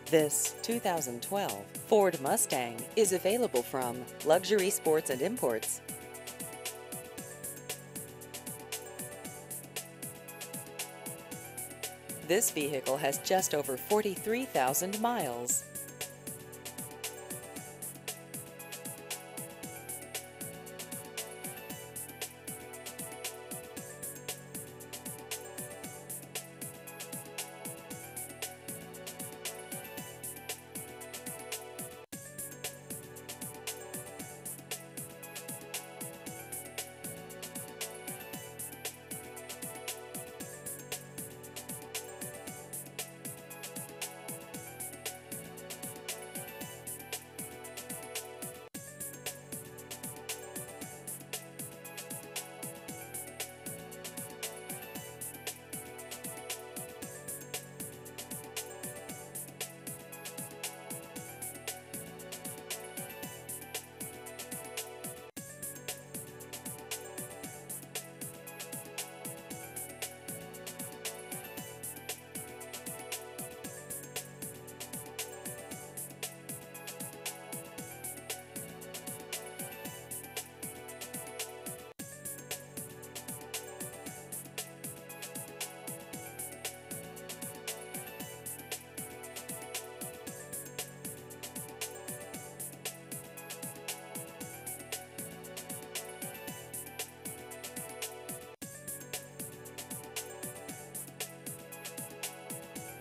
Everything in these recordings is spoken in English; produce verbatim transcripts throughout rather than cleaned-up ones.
This two thousand twelve Ford Mustang is available from Luxury Sports and Imports. This vehicle has just over forty-three thousand miles.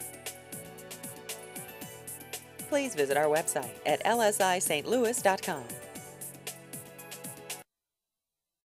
Please visit our website at L S I St Louis dot com.